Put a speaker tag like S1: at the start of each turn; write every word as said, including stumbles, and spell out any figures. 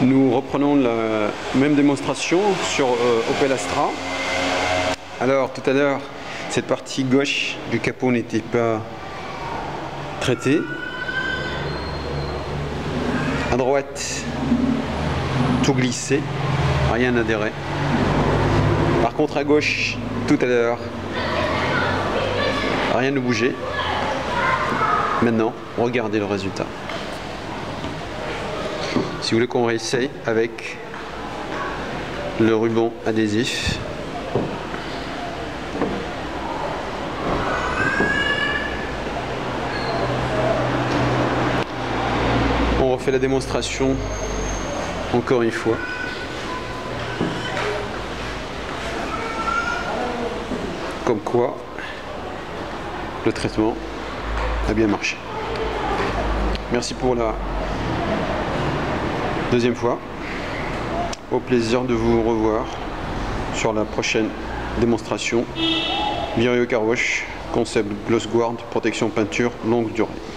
S1: Nous reprenons la même démonstration sur euh, Opel Astra. Alors tout à l'heure, cette partie gauche du capot n'était pas traitée. À droite, tout glissé, rien n'adhérait. Par contre à gauche, tout à l'heure, rien ne bougeait. Maintenant, regardez le résultat. Si vous voulez qu'on réessaye avec le ruban adhésif. On refait la démonstration encore une fois. Comme quoi, le traitement a bien marché. Merci pour la deuxième fois. Au plaisir de vous revoir sur la prochaine démonstration. Virio Car Wash, concept Gloss Guard, protection peinture longue durée.